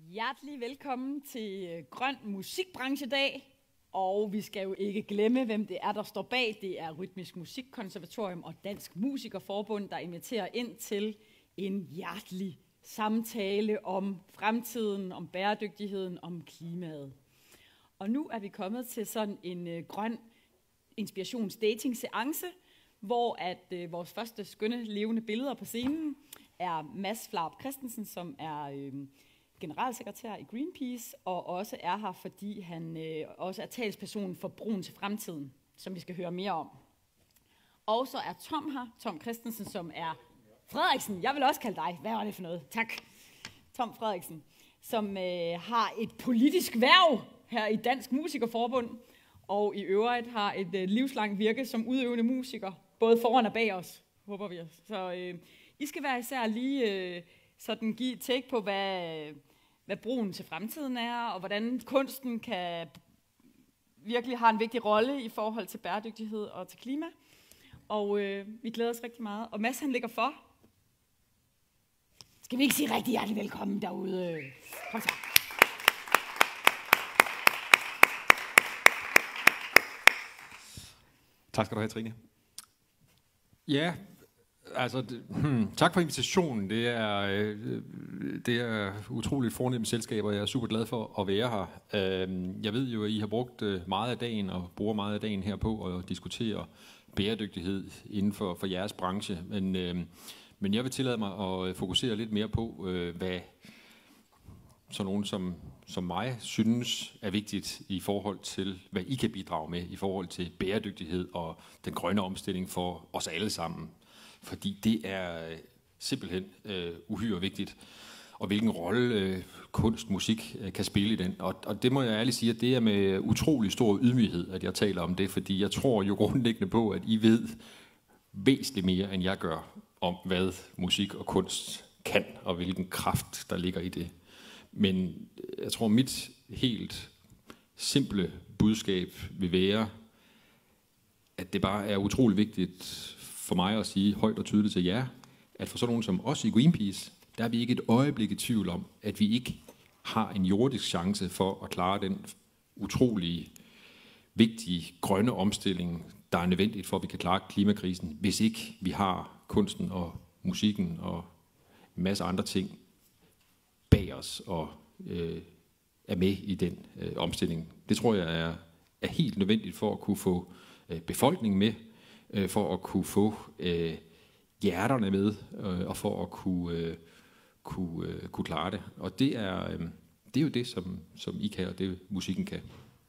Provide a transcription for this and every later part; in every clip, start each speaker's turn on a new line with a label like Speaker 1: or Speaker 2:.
Speaker 1: Hjertelig velkommen til Grøn Musikbranchedag. Og vi skal jo ikke glemme, hvem det er, der står bag. Det er Rytmisk Musikkonservatorium og Dansk Musikerforbund, der inviterer ind til en hjertelig samtale om fremtiden, om bæredygtigheden, om klimaet. Og nu er vi kommet til sådan en grøn inspirationsdating-seance, hvor at vores første skønne levende billeder på scenen er Mads Flaup Christensen, som er generalsekretær i Greenpeace, og også er her, fordi han også er talsperson for Broen til Fremtiden, som vi skal høre mere om. Og så er Tom her, Tom Christensen, som er Frederiksen. Jeg vil også kalde dig. Hvad var det for noget? Tak. Tom Frederiksen, som har et politisk hverv her i Dansk Musikerforbund, og i øvrigt har et livslangt virke som udøvende musiker, både foran og bag os, håber vi. Så I skal være især lige sådan give et take på, hvad broen til fremtiden er, og hvordan kunsten kan virkelig har en vigtig rolle i forhold til bæredygtighed og til klima. Og vi glæder os rigtig meget. Og Mads, han ligger for. Skal vi ikke sige rigtig hjertelig velkommen derude? Kom så.
Speaker 2: Tak skal du have, Trine. Ja, altså, tak for invitationen. Det er utroligt fornemt selskab, og jeg er super glad for at være her. Jeg ved jo, at I har brugt meget af dagen og bruger meget af dagen her på at diskutere bæredygtighed inden for jeres branche. Men jeg vil tillade mig at fokusere lidt mere på, hvad sådan nogen som mig synes er vigtigt i forhold til, hvad I kan bidrage med i forhold til bæredygtighed og den grønne omstilling for os alle sammen. Fordi det er simpelthen uhyre vigtigt, og hvilken rolle kunst, musik kan spille i den. Og det må jeg ærligt sige, at det er med utrolig stor ydmyghed, at jeg taler om det, fordi jeg tror jo grundlæggende på, at I ved væsentligt mere, end jeg gør, om hvad musik og kunst kan, og hvilken kraft, der ligger i det. Men jeg tror, mit helt simple budskab vil være, at det bare er utrolig vigtigt for mig at sige højt og tydeligt til jer, at for sådan nogen som os i Greenpeace, der er vi ikke et øjeblik i tvivl om, at vi ikke har en jordisk chance for at klare den utrolig vigtige grønne omstilling, der er nødvendigt for, at vi kan klare klimakrisen, hvis ikke vi har kunsten og musikken og en masse andre ting bag os og er med i den omstilling. Det tror jeg er helt nødvendigt for at kunne få befolkningen med, for at kunne få hjerterne med, og for at kunne klare det. Og det er jo det, som I kan, og det musikken kan.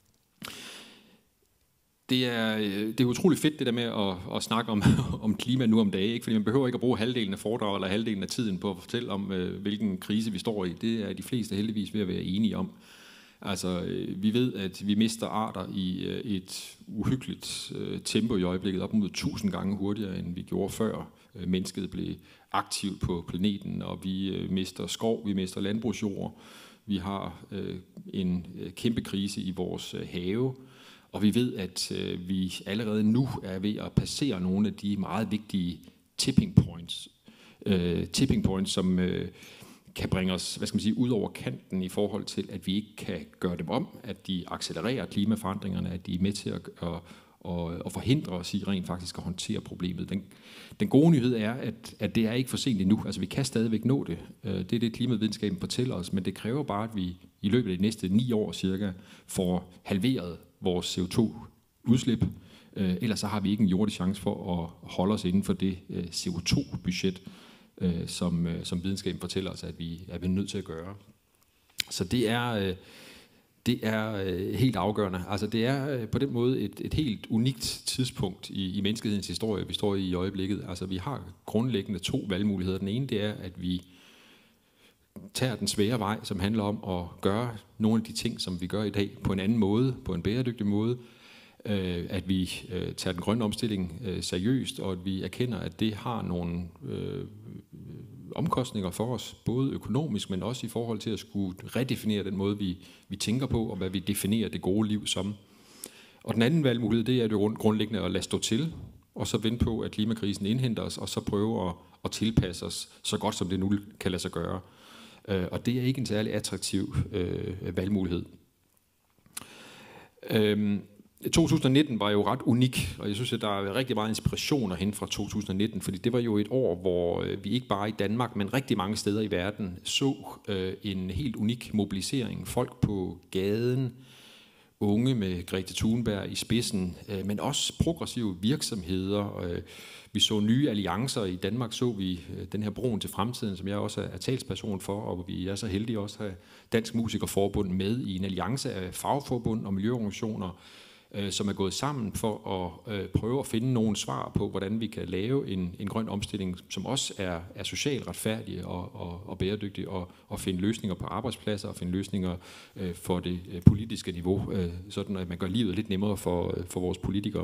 Speaker 2: Det er utroligt fedt det der med at snakke om klima nu om dagen, ikke? Fordi man behøver ikke at bruge halvdelen af foredraget eller halvdelen af tiden på at fortælle om, hvilken krise vi står i. Det er de fleste heldigvis ved at være enige om. Altså, vi ved, at vi mister arter i et uhyggeligt tempo i øjeblikket, op mod 1000 gange hurtigere, end vi gjorde før mennesket blev aktivt på planeten, og vi mister skov, vi mister landbrugsjord, vi har en kæmpe krise i vores have, og vi ved, at vi allerede nu er ved at passere nogle af de meget vigtige tipping points, som kan bringe os, ud over kanten i forhold til, at vi ikke kan gøre dem om, at de accelererer klimaforandringerne, at de er med til at forhindre os i rent faktisk at håndtere problemet. Den gode nyhed er, at det er ikke for sent endnu. Altså vi kan stadigvæk nå det. Det er det, klimavidenskaben fortæller os, men det kræver bare, at vi i løbet af de næste 9 år cirka får halveret vores CO2-udslip. Ellers så har vi ikke en jordisk chance for at holde os inden for det CO2-budget, som videnskaben fortæller os, at vi er nødt til at gøre. Så det er helt afgørende. Altså det er på den måde et helt unikt tidspunkt i menneskehedens historie, vi står i øjeblikket. Altså vi har grundlæggende 2 valgmuligheder. Den ene det er, at vi tager den svære vej, som handler om at gøre nogle af de ting, som vi gør i dag, på en anden måde, på en bæredygtig måde. At vi tager den grønne omstilling seriøst, og at vi erkender, at det har nogle omkostninger for os, både økonomisk, men også i forhold til at skulle redefinere den måde, vi tænker på, og hvad vi definerer det gode liv som. Og den anden valgmulighed, det er jo grundlæggende at lade stå til, og så vente på, at klimakrisen indhenter os, og så prøve at tilpasse os så godt, som det nu kan lade sig gøre. Og det er ikke en særlig attraktiv valgmulighed. 2019 var jo ret unik, og jeg synes, at der er rigtig meget inspiration at hente fra 2019, fordi det var jo et år, hvor vi ikke bare i Danmark, men rigtig mange steder i verden så en helt unik mobilisering. Folk på gaden, unge med Greta Thunberg i spidsen, men også progressive virksomheder. Vi så nye alliancer. I Danmark så vi den her Broen til Fremtiden, som jeg også er talsperson for, og vi er så heldige også at have Dansk Musikerforbund med i en alliance af fagforbund og miljøorganisationer, som er gået sammen for at prøve at finde nogle svar på, hvordan vi kan lave en grøn omstilling, som også er socialt retfærdig og bæredygtig, og finde løsninger på arbejdspladser og finde løsninger for det politiske niveau, sådan at man gør livet lidt nemmere for vores politikere.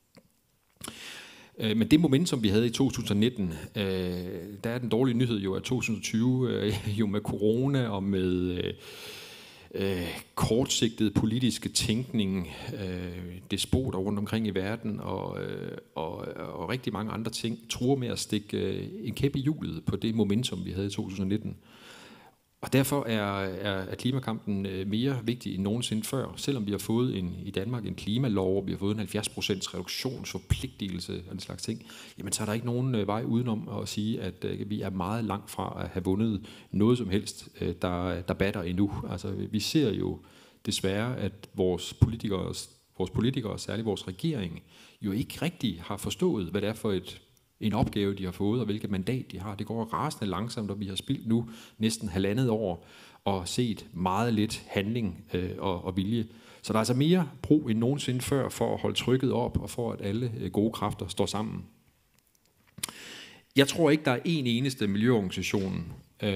Speaker 2: Men det moment, som vi havde i 2019, der er den dårlige nyhed jo, at 2020 jo med corona og med kortsigtet politiske tænkning, despoter rundt omkring i verden og rigtig mange andre ting, truer med at stikke en kæp i hjulet på det momentum, vi havde i 2019. Og derfor er klimakampen mere vigtig end nogensinde før, selvom vi har fået i Danmark en klimalov, vi har fået en 70% reduktionsforpligtelse og den slags ting, jamen så er der ikke nogen vej udenom at sige, at vi er meget langt fra at have vundet noget som helst, der batter endnu. Altså vi ser jo desværre, at vores politikere, særligt vores regering, jo ikke rigtig har forstået, hvad det er for en opgave, de har fået, og hvilket mandat de har. Det går rasende langsomt, og vi har spildt nu næsten 1,5 år, og set meget lidt handling og vilje. Så der er altså mere brug end nogensinde før, for at holde trykket op, og for at alle gode kræfter står sammen. Jeg tror ikke, der er en eneste miljøorganisation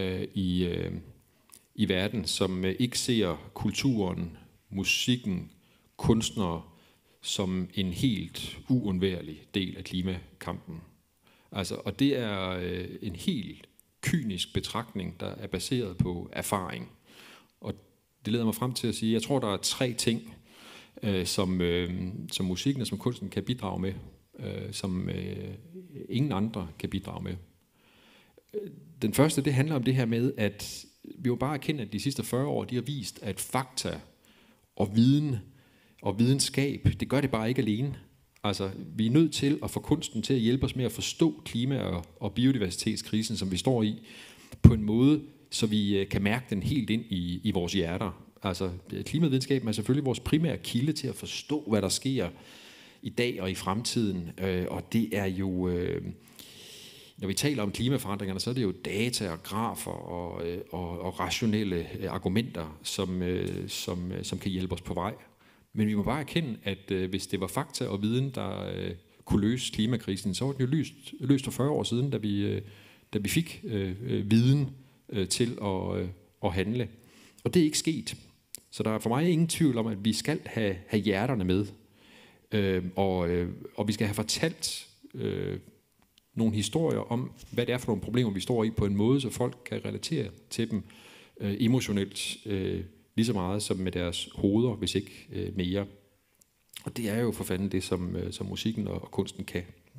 Speaker 2: i verden, som ikke ser kulturen, musikken, kunstnere som en helt uundværlig del af klimakampen. Altså, og det er en helt kynisk betragtning, der er baseret på erfaring. Og det leder mig frem til at sige, at jeg tror, der er 3 ting, som musikken og som kunsten kan bidrage med, som ingen andre kan bidrage med. Den første, det handler om det her med, at vi jo bare erkender, at de sidste 40 år, de har vist, at fakta og viden og videnskab, det gør det bare ikke alene. Altså, vi er nødt til at få kunsten til at hjælpe os med at forstå klima- og biodiversitetskrisen, som vi står i, på en måde, så vi kan mærke den helt ind i vores hjerter. Altså, klimavidenskaben er selvfølgelig vores primære kilde til at forstå, hvad der sker i dag og i fremtiden. Og det er jo, når vi taler om klimaforandringerne, så er det jo data og grafer og rationelle argumenter, som kan hjælpe os på vej. Men vi må bare erkende, at hvis det var fakta og viden, der kunne løse klimakrisen, så var den jo løst for 40 år siden, da vi fik viden til at handle. Og det er ikke sket. Så der er for mig ingen tvivl om, at vi skal have hjerterne med. Og vi skal have fortalt nogle historier om, hvad det er for nogle problemer, vi står i, på en måde, så folk kan relatere til dem emotionelt, lige så meget som med deres hoveder, hvis ikke mere. Og det er jo for fanden det, som musikken og kunsten kan.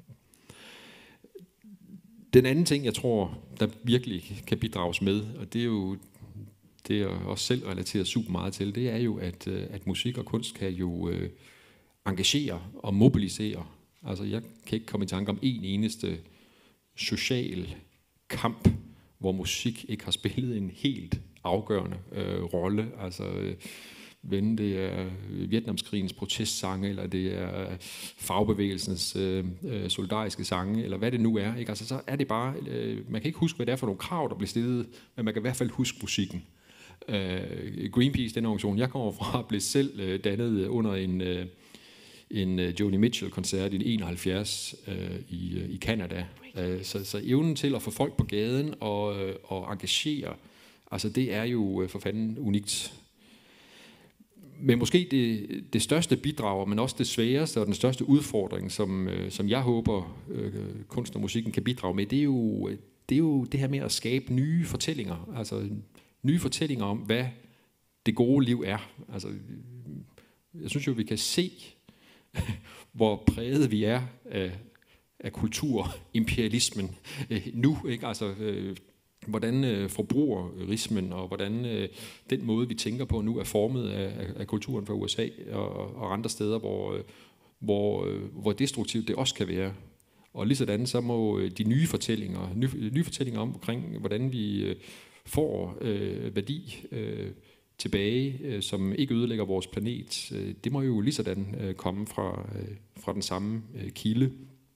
Speaker 2: Den anden ting, jeg tror, der virkelig kan bidrages med, og det er jo det, jeg også selv relaterer super meget til, det er jo, at musik og kunst kan jo engagere og mobilisere. Altså jeg kan ikke komme i tanke om en eneste social kamp, hvor musik ikke har spillet en helt afgørende rolle. Altså wenn det er Vietnamskrigens protestsange, eller det er fagbevægelsens solidariske sange, eller hvad det nu er. Ikke? Altså, så er det bare, man kan ikke huske, hvad det er for nogle krav, der bliver stillet, men man kan i hvert fald huske musikken. Greenpeace, den organisation, jeg kommer fra, blev selv dannet under en Joni Mitchell-koncert i 71 i Canada. Så evnen til at få folk på gaden og engagere, altså det er jo for fanden unikt. Men måske det største bidrag, men også det sværeste og den største udfordring, som jeg håber kunst og musikken kan bidrage med, det er jo det her med at skabe nye fortællinger. Altså nye fortællinger om, hvad det gode liv er. Altså, jeg synes jo, vi kan se, hvor præget vi er af kulturimperialismen nu. Ikke? Altså, forbrugerismen og hvordan den måde, vi tænker på nu, er formet af kulturen fra USA og andre steder, hvor destruktivt det også kan være. Og lige sådan, så må de nye fortællinger omkring, hvordan vi får værdi tilbage, som ikke ødelægger vores planet, det må jo lige sådan komme fra den samme kilde.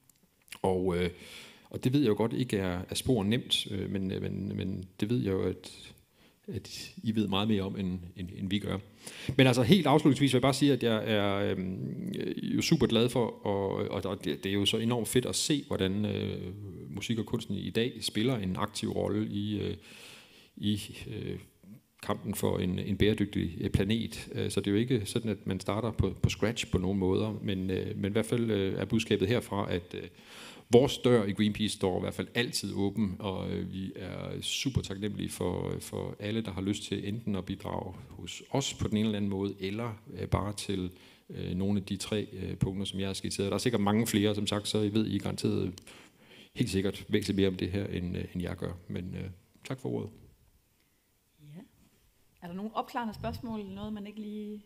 Speaker 2: Og det ved jeg jo godt ikke er spor nemt, men det ved jeg jo, at I ved meget mere om, end vi gør. Men altså helt afslutningsvis vil jeg bare sige, at jeg er jo super glad for, og det er jo så enormt fedt at se, hvordan musik og kunsten i dag spiller en aktiv rolle i kampen for en bæredygtig planet. Så det er jo ikke sådan, at man starter på scratch på nogen måder, men i hvert fald er budskabet herfra, at vores dør i Greenpeace står i hvert fald altid åben, og vi er super taknemmelige for alle, der har lyst til enten at bidrage hos os på den ene eller anden måde, eller bare til nogle af de 3 punkter, som jeg har skitseret. Der er sikkert mange flere, som sagt, så I ved I garanteret helt sikkert væsentligt mere om det her, end jeg gør. Men tak for ordet.
Speaker 1: Ja. Er der nogle opklarende spørgsmål? Noget, man ikke lige...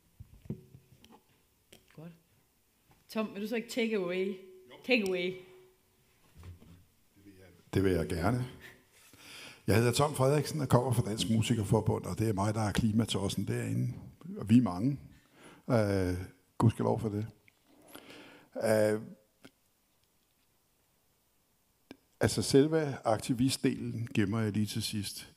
Speaker 1: Godt. Tom, vil du så ikke take away? Take away.
Speaker 3: Det vil jeg gerne. Jeg hedder Tom Frederiksen og kommer fra Dansk Musikerforbund, og det er mig, der er klimatossen derinde. Og vi er mange. Gudskelov for det. Altså selve aktivistdelen gemmer jeg lige til sidst.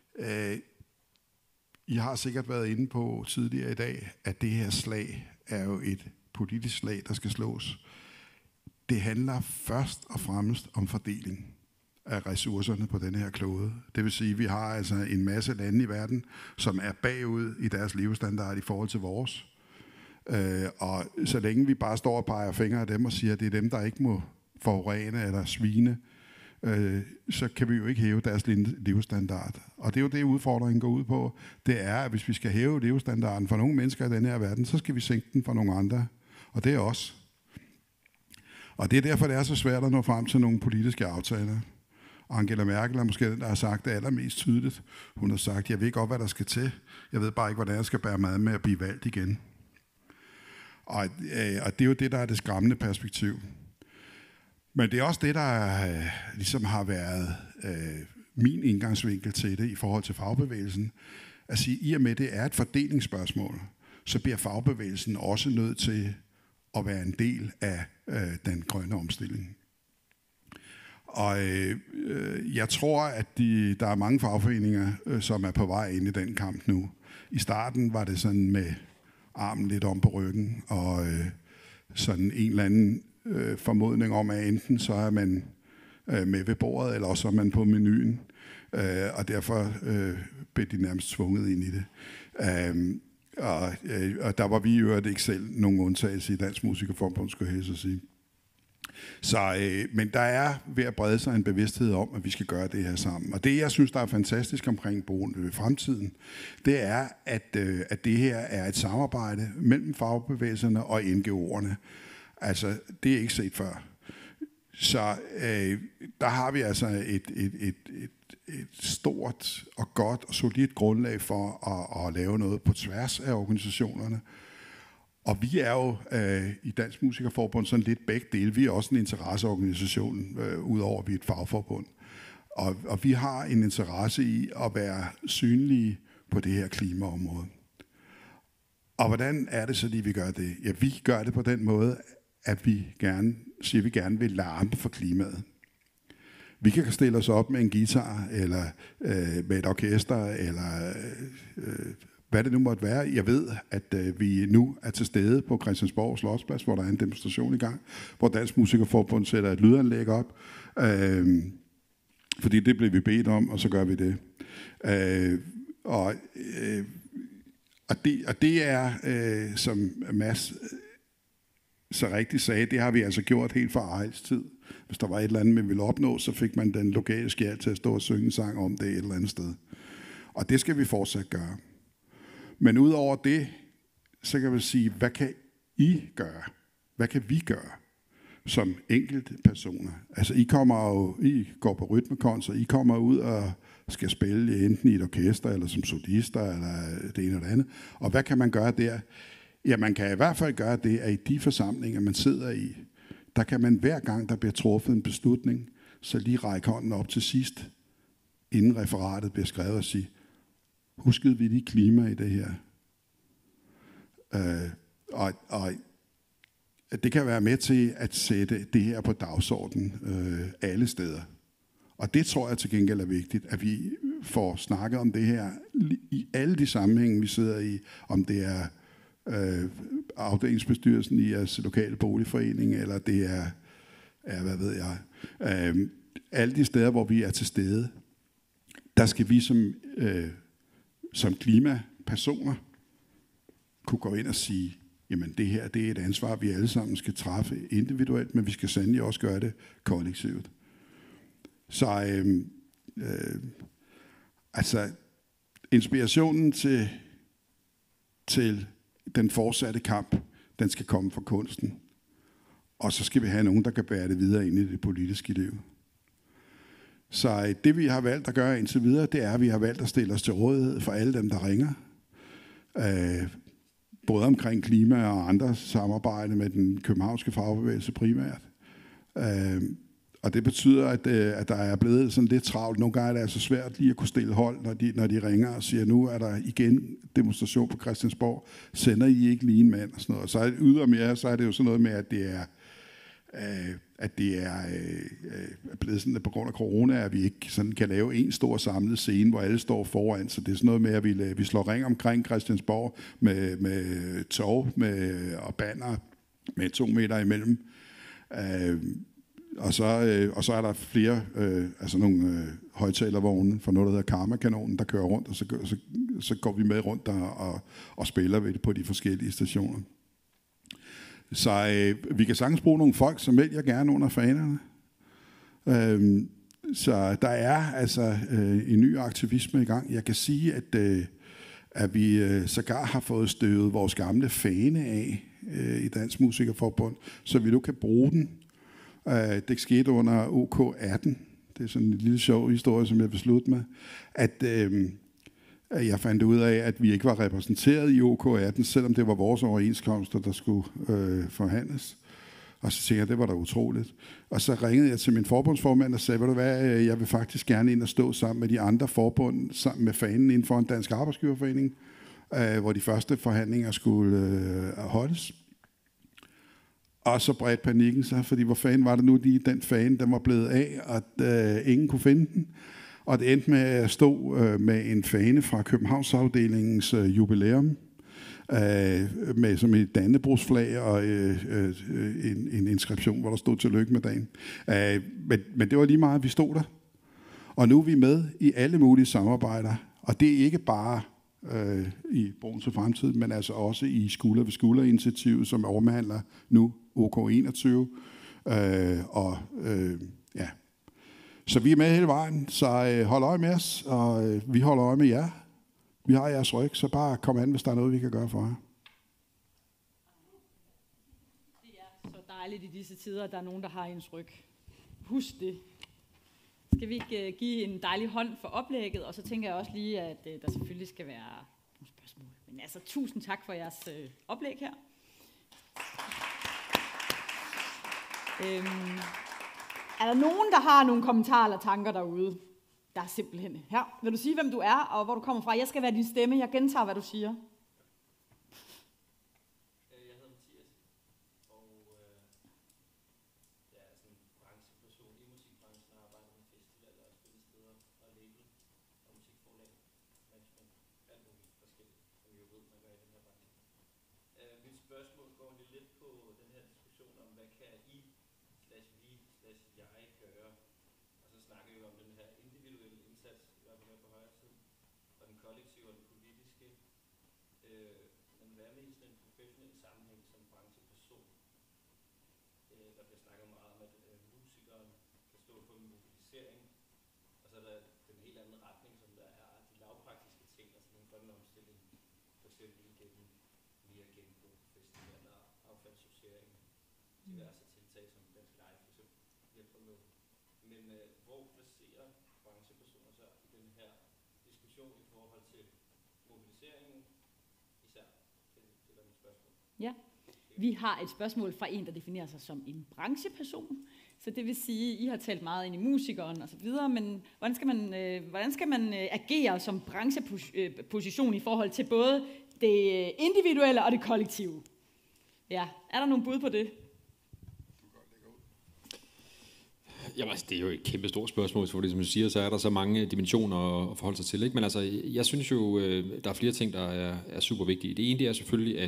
Speaker 3: I har sikkert været inde på tidligere i dag, at det her slag er jo et politisk slag, der skal slås. Det handler først og fremmest om fordeling af ressourcerne på den her klode. Det vil sige, at vi har altså en masse lande i verden, som er bagud i deres levestandard i forhold til vores. Og så længe vi bare står og peger fingre af dem og siger, at det er dem, der ikke må forurene eller svine, så kan vi jo ikke hæve deres levestandard. Og det er jo det, udfordringen går ud på. Det er, at hvis vi skal hæve levestandarden for nogle mennesker i den her verden, så skal vi sænke den for nogle andre. Og det er os. Og det er derfor, det er så svært at nå frem til nogle politiske aftaler. Angela Merkel er måske den, der har sagt det allermest tydeligt. Hun har sagt, jeg ved godt, hvad der skal til. Jeg ved bare ikke, hvordan jeg skal bære mad med at blive valgt igen. Og det er jo det, der er det skræmmende perspektiv. Men det er også det, der ligesom har været min indgangsvinkel til det i forhold til fagbevægelsen. At sige, i og med det er et fordelingsspørgsmål, så bliver fagbevægelsen også nødt til at være en del af den grønne omstilling. Og jeg tror, at der er mange fagforeninger, som er på vej ind i den kamp nu. I starten var det sådan med armen lidt om på ryggen, og sådan en eller anden formodning om, at enten så er man med ved bordet, eller også er man på menuen. Og derfor blev de nærmest tvunget ind i det. Og der var vi jo ikke selv nogen undtagelse i Dansk Musikerforbund, skulle jeg så sige. Så, men der er ved at brede sig en bevidsthed om, at vi skal gøre det her sammen. Og det, jeg synes, der er fantastisk omkring Boen ved fremtiden, det er, at det her er et samarbejde mellem fagbevægelserne og NGO'erne. Altså, det er ikke set før. Så der har vi altså et stort og godt og solidt grundlag for at lave noget på tværs af organisationerne. Og vi er jo i Dansk Musikerforbund sådan lidt begge dele. Vi er også en interesseorganisation, udover at vi er et fagforbund. Og vi har en interesse i at være synlige på det her klimaområde. Og hvordan er det så lige, vi gør det? Ja, vi gør det på den måde, at vi gerne vil larme for klimaet. Vi kan stille os op med en guitar, eller med et orkester, eller hvad det nu måtte være. Jeg ved, at vi nu er til stede på Christiansborg Slotsplads, hvor der er en demonstration i gang, hvor Dansk Musikerforbund sætter et lydanlæg op. Fordi det blev vi bedt om, og så gør vi det. Og det er, som Mads så rigtigt sagde, det har vi altså gjort helt fra Ejls tid. Hvis der var et eller andet, man ville opnå, så fik man den lokale skjald til at stå og synge en sang om det et eller andet sted. Og det skal vi fortsat gøre. Men udover det, så kan vi sige, hvad kan I gøre? Hvad kan vi gøre? som enkelte personer. Altså, I går på rytmekoncer, I kommer ud og skal spille enten i et orkester, eller som solister, eller det ene eller det andet. Og hvad kan man gøre der? Ja, man kan i hvert fald gøre det, at i de forsamlinger, man sidder i, der kan man hver gang, der bliver truffet en beslutning, så lige række hånden op til sidst, inden referatet bliver skrevet, og sige, huskede vi lige klima i det her? Og det kan være med til at sætte det her på dagsordenen alle steder. Og det tror jeg til gengæld er vigtigt, at vi får snakket om det her i alle de sammenhænge, vi sidder i, om det er afdelingsbestyrelsen i jeres lokale boligforening, eller det er hvad ved jeg, alle de steder, hvor vi er til stede, der skal vi som klimapersoner kunne gå ind og sige, jamen det her, det er et ansvar, vi alle sammen skal træffe individuelt, men vi skal sandelig også gøre det kollektivt. Så altså inspirationen til den fortsatte kamp, den skal komme fra kunsten. Og så skal vi have nogen, der kan bære det videre ind i det politiske liv. Så det vi har valgt at gøre indtil videre, det er, at vi har valgt at stille os til rådighed for alle dem, der ringer. Både omkring klima og andre samarbejde med den københavnske fagbevægelse primært. Og det betyder, at der er blevet sådan lidt travlt. Nogle gange er det altså svært lige at kunne stille hold, når de ringer og siger, nu er der igen demonstration på Christiansborg. Sender I ikke lige en mand? Og sådan noget. Og så ydermere, så er det jo sådan noget med, at det er blevet sådan, at på grund af corona, at vi ikke sådan kan lave en stor samlet scene, hvor alle står foran. Så det er sådan noget med, at vi slår ring omkring Christiansborg med tog og banner med 2 meter imellem. Og så er der flere, altså nogle højtalervogne fra noget, der hedder Karma-kanonen, der kører rundt, og så går vi med rundt og spiller ved det på de forskellige stationer. Så vi kan sagtens bruge nogle folk, som vælger gerne under fanerne. Så der er altså en ny aktivisme i gang. Jeg kan sige, at vi sågar har fået støvet vores gamle fane af i Dansk Musikerforbund, så vi nu kan bruge den. Det skete under OK18. Det er sådan en lille sjov historie, som jeg vil slutte med. At jeg fandt ud af, at vi ikke var repræsenteret i OK18, selvom det var vores overenskomster, der skulle forhandles. Og så tænkte jeg, det var da utroligt. Og så ringede jeg til min forbundsformand og sagde, ved du hvad, jeg vil faktisk gerne ind og stå sammen med de andre forbund, sammen med fanen inden for en dansk arbejdsgiverforening, hvor de første forhandlinger skulle holdes. Og så bredte panikken sig, fordi hvor fanden var det nu lige den fane, den var blevet af, og ingen kunne finde den. Og det endte med at stå med en fane fra Københavnsafdelingens jubilæum, med som et dannebrogsflag og en inskription, hvor der stod tillykke med dagen. Men det var lige meget, at vi stod der. Og nu er vi med i alle mulige samarbejder, og det er ikke bare i Broen til Fremtid, men altså også i Skulder ved Skulder-initiativet, som overhandler nu OK21. Ja. Så vi er med hele vejen, så hold øje med os, og vi holder øje med jer. Vi har jeres ryg, så bare kom an, hvis der er noget, vi kan gøre for jer.
Speaker 1: Det er så dejligt i disse tider, at der er nogen, der har ens ryg. Husk det. Skal vi ikke give en dejlig hånd for oplægget, og så tænker jeg også lige, at der selvfølgelig skal være nogle spørgsmål. Men altså, tusind tak for jeres oplæg her. Er der nogen, der har nogle kommentarer eller tanker derude? Der er simpelthen her. Vil du sige, hvem du er, og hvor du kommer fra? Jeg skal være din stemme. Jeg gentager, hvad du siger.
Speaker 4: Jeg hedder Mathias, og jeg er sådan en brancheperson i musikbranchen, og arbejder med festivaler og spillesteder og label og musikforlag, management, alt muligt forskelligt, som I jo ved, man gør i den her branche. Mit spørgsmål går lidt på den her diskussion om, hvad kan I/vi/jeg gøre? Og så snakker vi om den her individuelle indsats, i hvert fald på højre side, og den kollektive og den politiske. Men hvad med i sådan en professionel sammenhæng som brancheperson? Der bliver snakket meget om, at musikeren kan stå på en mobilisering, og så er der den helt anden retning, som der er de lavpraktiske ting, altså den grønne omstilling, for eksempel igennem mere genbrug, festivaler, affaldssortering, diverse tiltag, som Dansk hjælper med. Men hvor placerer branchepersoner sig i den her diskussion i forhold til mobiliseringen især? Det er mit spørgsmål.
Speaker 1: Ja. Vi har et spørgsmål fra en, der definerer sig som en brancheperson. Så det vil sige, at I har talt meget ind i musikeren og så videre, men hvordan skal man agere som brancheposition i forhold til både det individuelle og det kollektive? Ja, er der nogle bud på det?
Speaker 2: Jamen, altså, det er jo et kæmpe stort spørgsmål, for som du siger, så er der så mange dimensioner at forholde sig til. Ikke? Men altså, jeg synes jo, der er flere ting, der er super vigtige. Det ene det er selvfølgelig,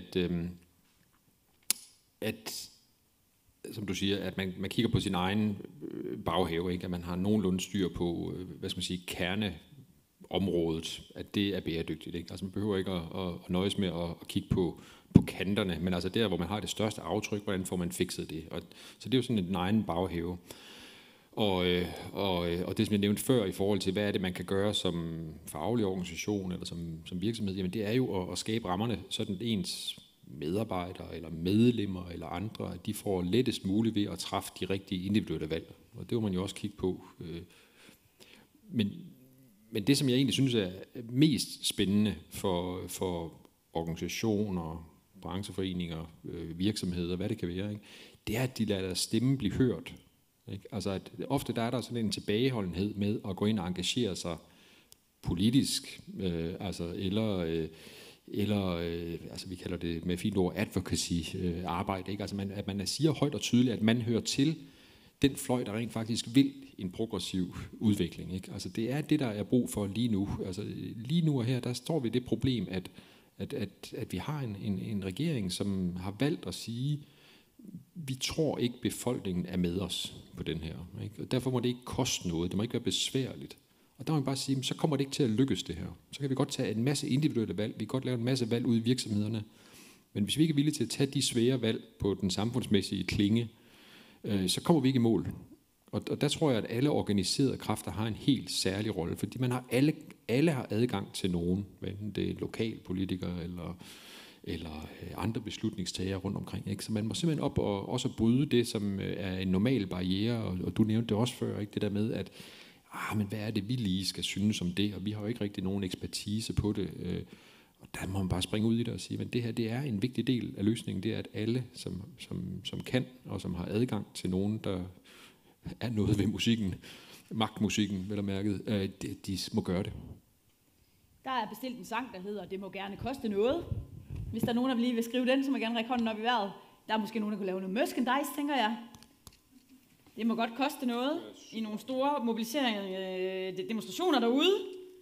Speaker 2: at som du siger, at man kigger på sin egen baghave, ikke? At man har nogenlunde styr på, hvad skal man sige, kerneområdet, at det er bæredygtigt. Ikke? Altså man behøver ikke at nøjes med at kigge på kanterne, men altså der, hvor man har det største aftryk, hvordan får man fikset det. Så det er jo sådan en egen baghave. Og det, som jeg nævnte før i forhold til, hvad er det, man kan gøre som faglig organisation eller som virksomhed, jamen det er jo at skabe rammerne, sådan ens medarbejdere eller medlemmer eller andre, at de får lettest muligt ved at træffe de rigtige individuelle valg. Og det må man jo også kigge på. Men det, som jeg egentlig synes er mest spændende for organisationer, brancheforeninger, virksomheder, hvad det kan være, ikke? Det er, at de lader deres stemme blive hørt. Ikke? Altså, at ofte der er der sådan en tilbageholdenhed med at gå ind og engagere sig politisk, eller vi kalder det med fint ord advocacy arbejde, ikke? Altså at man siger højt og tydeligt, at man hører til den fløj, der rent faktisk vil en progressiv udvikling, ikke? Altså det er det, der er brug for lige nu. Altså lige nu og her, der står vi det problem, at vi har en regering, som har valgt at sige, vi tror ikke, befolkningen er med os på den her, ikke? Og derfor må det ikke koste noget, det må ikke være besværligt. Og der må man bare sige, så kommer det ikke til at lykkes det her. Så kan vi godt tage en masse individuelle valg, vi kan godt lave en masse valg ude i virksomhederne, men hvis vi ikke er villige til at tage de svære valg på den samfundsmæssige klinge, så kommer vi ikke i mål. Og der tror jeg, at alle organiserede kræfter har en helt særlig rolle, fordi man har alle har adgang til nogen, enten det er lokalpolitikere eller andre beslutningstagere rundt omkring. Ikke? Så man må simpelthen op og også bryde det, som er en normal barriere, og du nævnte det også før, ikke? Det der med, at men hvad er det, vi lige skal synes om det, og vi har jo ikke rigtig nogen ekspertise på det. Og der må man bare springe ud i det og sige, at det her, det er en vigtig del af løsningen, det er, at alle, som kan, og som har adgang til nogen, der er noget ved musikken, magtmusikken, vel og mærket, de må gøre det.
Speaker 1: Der er bestilt en sang, der hedder "Det må gerne koste noget". Hvis der er nogen, der lige vil skrive den, så må jeg gerne række hånden op i vejret. Der er måske nogen, der kunne lave noget merchandise, tænker jeg. Det må godt koste noget i nogle store mobiliseringer, demonstrationer derude.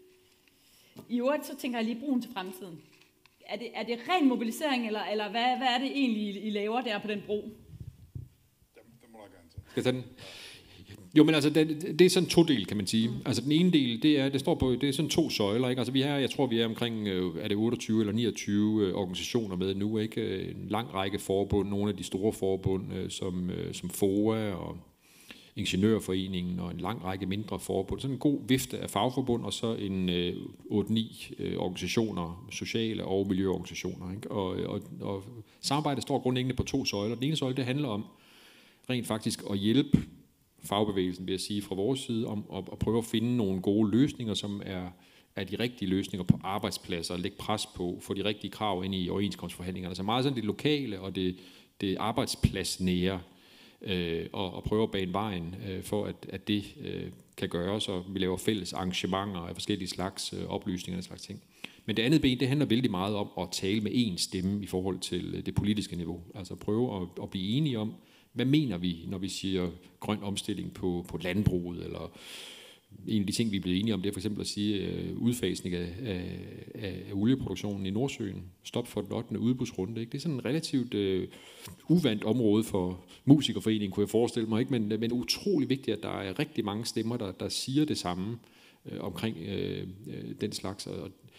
Speaker 1: I øvrigt, så tænker jeg lige brugen til fremtiden. Er det ren mobilisering, eller hvad er det egentlig, I laver der på den bro?
Speaker 3: Det må jeg gerne tage.
Speaker 2: Skal jeg tage den? Jo, men altså, det er sådan to del, kan man sige. Altså den ene del, det er sådan to søjler, ikke? Altså jeg tror, vi er omkring, er det 28 eller 29 organisationer med nu, ikke? En lang række forbund, nogle af de store forbund, som FOA og Ingeniørforeningen og en lang række mindre forbund. Sådan en god vifte af fagforbund, og så en 8-9 organisationer, sociale og miljøorganisationer. Ikke? Og samarbejdet står grundlæggende på to søjler. Den ene søjle, det handler om rent faktisk at hjælpe fagbevægelsen, vil jeg sige, fra vores side, om at prøve at finde nogle gode løsninger, som er de rigtige løsninger på arbejdspladser, og lægge pres på, få de rigtige krav ind i overenskomstforhandlingerne. Altså meget sådan det lokale og det arbejdspladsnære, og prøve at bane vejen for, at det kan gøres, og vi laver fælles arrangementer af forskellige slags oplysninger og slags ting. Men det andet ben, det handler vældig meget om at tale med én stemme i forhold til det politiske niveau. Altså prøve at blive enige om, hvad mener vi, når vi siger grøn omstilling på landbruget, eller en af de ting, vi er blevet enige om, det er for eksempel at sige udfasning af olieproduktionen i Nordsøen. Stop for den 8. udbudsrunde. Ikke? Det er sådan en relativt uvandt område for musikerforeningen, kunne jeg forestille mig. Ikke? Men utrolig vigtigt, at der er rigtig mange stemmer, der siger det samme omkring den slags.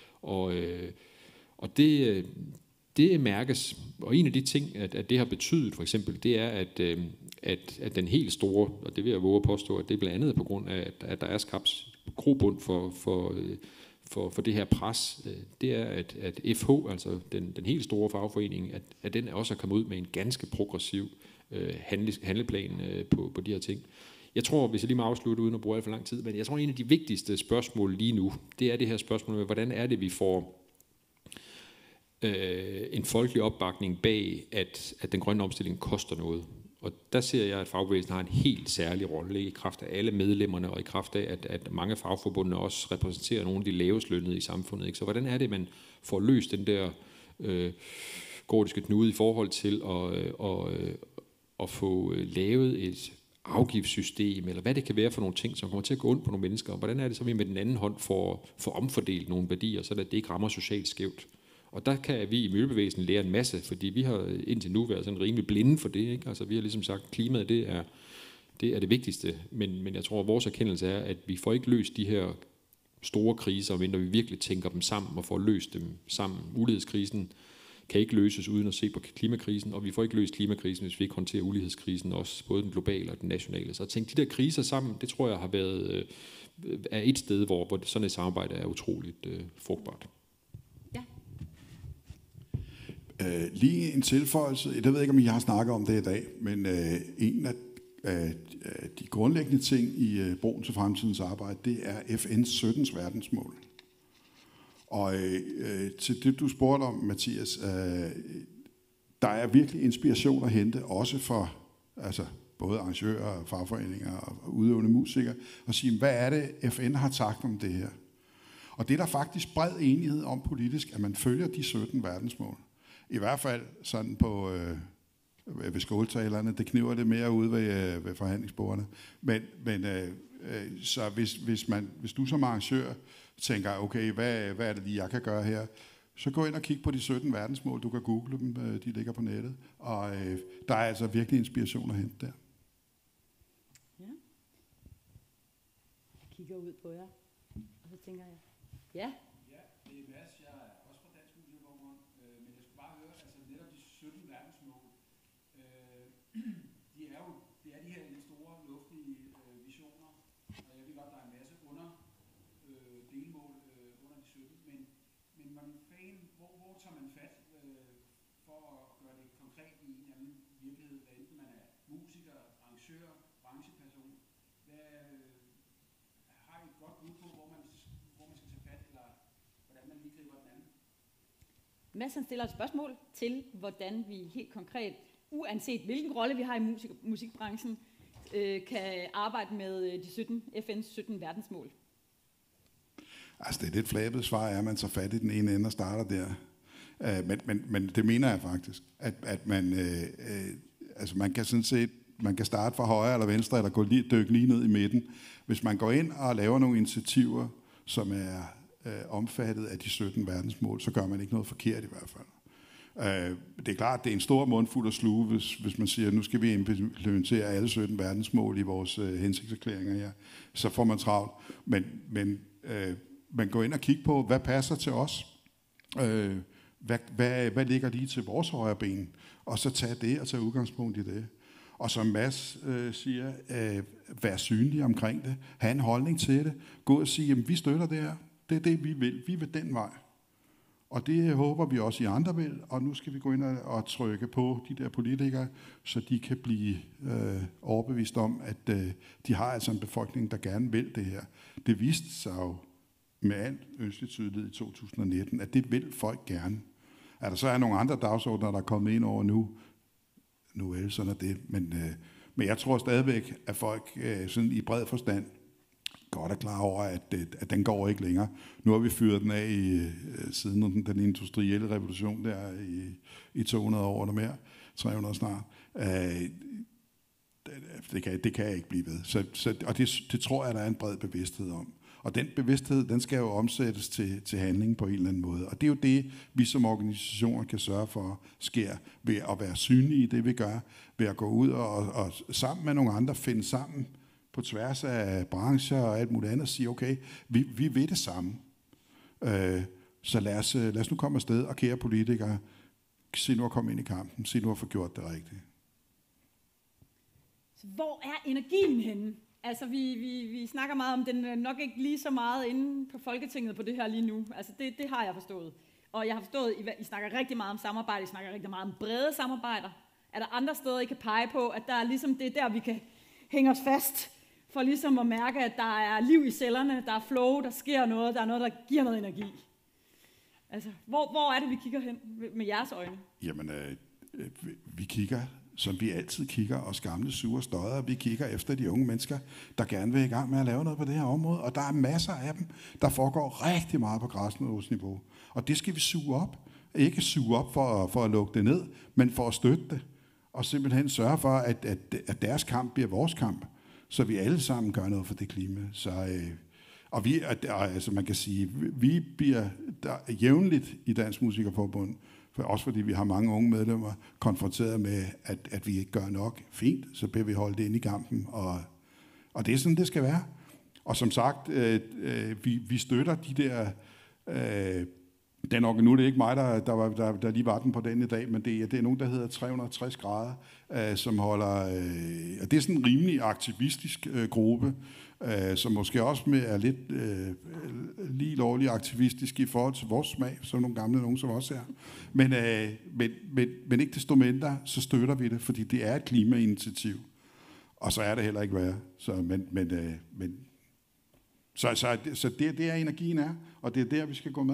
Speaker 2: Og det mærkes. Og en af de ting, at det har betydet, for eksempel, det er, at den helt store, og det vil jeg våge at påstå, at det er blandt andet på grund af, at der er skabt grobund for det her pres, det er, at FH, altså den helt store fagforening, at den også er kommet ud med en ganske progressiv handleplan på de her ting. Jeg tror, hvis jeg lige må afslutte uden at bruge alt for lang tid, men jeg tror, en af de vigtigste spørgsmål lige nu, det er det her spørgsmål med, hvordan er det, vi får en folkelig opbakning bag, at den grønne omstilling koster noget. Og der ser jeg, at fagbevægelsen har en helt særlig rolle i kraft af alle medlemmerne, og i kraft af, at mange fagforbundene også repræsenterer nogle af de lavest lønnede i samfundet. Ikke? Så hvordan er det, man får løst den der gordiske knude i forhold til at få lavet et afgiftssystem, eller hvad det kan være for nogle ting, som kommer til at gå ondt på nogle mennesker, og hvordan er det så, vi med den anden hånd får omfordelt nogle værdier, så det ikke rammer socialt skævt. Og der kan vi i miljøbevægelsen lære en masse, fordi vi har indtil nu været sådan rimelig blinde for det. Ikke? Altså, vi har ligesom sagt, at klimaet det er det vigtigste, men jeg tror, at vores erkendelse er, at vi får ikke løst de her store kriser, medmindre vi virkelig tænker dem sammen og får løst dem sammen. Ulighedskrisen kan ikke løses uden at se på klimakrisen, og vi får ikke løst klimakrisen, hvis vi ikke håndterer ulighedskrisen, også både den globale og den nationale. Så at tænke de der kriser sammen, det tror jeg har været er et sted, hvor sådan et samarbejde er utroligt frugtbart.
Speaker 3: Lige en tilføjelse, jeg ved ikke, om I har snakket om det i dag, men en af de grundlæggende ting i Broen til fremtidens arbejde, det er FN's 17 verdensmål. Og til det, du spurgte om, Mathias, der er virkelig inspiration at hente, også for både arrangører, fagforeninger og udøvende musikere, og sige, hvad er det, FN har sagt om det her? Og det er der faktisk bred enighed om politisk, at man følger de 17 verdensmål. I hvert fald sådan på ved skåltalerne, det kniver det mere ude ved forhandlingsbordene. Men så hvis du som arrangør tænker, okay, hvad er det lige, jeg kan gøre her, så gå ind og kig på de 17 verdensmål. Du kan google dem, de ligger på nettet. Og der er altså virkelig inspiration at hente der.
Speaker 1: Ja. Jeg kigger ud på jer, og så tænker jeg, ja.
Speaker 5: Ja, det er Mads. Jeg er også fra Dansk Miljøforbund, men jeg skulle bare høre, altså netop de 17 verdensmål, det er de her lidt store, luftige visioner, og jeg ved godt, der er en masse delmål under de 17, men hvordan fanden, hvor tager man fat for at gøre det konkret i en eller anden virkelighed, hvad enten man er musiker, arrangør, brancheperson, har I et godt bud på, hvor man skal tage fat, eller hvordan man lige griber den anden?
Speaker 1: Mads stiller et spørgsmål til, hvordan vi helt konkret, uanset hvilken rolle vi har i musikbranchen, kan arbejde med FN's 17 verdensmål.
Speaker 3: Altså det er lidt flabet svar, at man tager fat i den ene ende og starter der. Men det mener jeg faktisk, at man, man kan sådan set, man kan starte fra højre eller venstre, eller dykke lige ned i midten. Hvis man går ind og laver nogle initiativer, som er omfattet af de 17 verdensmål, så gør man ikke noget forkert i hvert fald. Det er klart, det er en stor mundfuld at sluge, hvis man siger, at nu skal vi implementere alle 17 verdensmål i vores hensigtserklæringer her. Så får man travlt. Men man går ind og kigger på, hvad passer til os? Hvad ligger lige til vores højre ben? Og så tage det og tage udgangspunkt i det. Og som Mads siger, vær synlig omkring det. Ha' en holdning til det. Gå og sige, jamen vi støtter det her. Det er det, vi vil. Vi vil den vej. Og det håber vi også, I andre vil. Og nu skal vi gå ind og trykke på de der politikere, så de kan blive overbevist om, at de har altså en befolkning, der gerne vil det her. Det viste sig jo med al ønskelig tydelighed i 2019, at det vil folk gerne. At der så er nogle andre dagsordner, der er kommet ind over nu vel, sådan er det. Men jeg tror stadigvæk, at folk sådan i bred forstand godt er klar over, at den går ikke længere. Nu har vi fyret den af siden den industrielle revolution der i 200 år eller mere, 300 snart. Det kan jeg ikke blive ved. Og det tror jeg, der er en bred bevidsthed om. Og den bevidsthed, den skal jo omsættes til handling på en eller anden måde. Og det er jo det, vi som organisationer kan sørge for sker ved at være synlige i det, vi gør, ved at gå ud og sammen med nogle andre finde sammen på tværs af brancher og alt muligt andet og sige, okay, vi vil det samme. Så lad os nu komme afsted, og kære politikere, se nu at komme ind i kampen, se nu at få gjort det rigtigt.
Speaker 1: Så hvor er energien henne? Altså, vi snakker meget om, den nok ikke lige så meget inde på Folketinget på det her lige nu. Altså, det har jeg forstået. Og jeg har forstået, I snakker rigtig meget om samarbejde, I snakker rigtig meget om brede samarbejder. Er der andre steder, I kan pege på, at der er ligesom det der, vi kan hænge os fast for ligesom at mærke, at der er liv i cellerne, der er flow, der sker noget, der er noget, der giver noget energi? Altså, hvor er det, vi kigger hen med jeres øjne?
Speaker 3: Jamen, vi kigger, som vi altid kigger, os gamle sure støder. Vi kigger efter de unge mennesker, der gerne vil i gang med at lave noget på det her område. Og der er masser af dem, der foregår rigtig meget på græsrodsniveau. Og det skal vi suge op. Ikke suge op for at lukke det ned, men for at støtte det. Og simpelthen sørge for, at deres kamp bliver vores kamp. Så vi alle sammen gør noget for det klima. Og vi, altså man kan sige, vi bliver der jævnligt i Dansk Musikerforbund, også fordi vi har mange unge medlemmer, konfronteret med, at vi ikke gør nok. Fint, så bliver vi holdt ind i kampen, og det er sådan, det skal være. Og som sagt, vi støtter de der... nu er det ikke mig, der lige var den på den i dag, men det er nogen, der hedder 360 grader, som holder... og det er sådan en rimelig aktivistisk gruppe, som måske også er lidt lige lovlig aktivistisk i forhold til vores smag, som nogle gamle nogen som også er. Men ikke desto mindre, så støtter vi det, fordi det er et klimainitiativ. Og så er det heller ikke værre. Så det er energien er, og det er der, vi skal gå med.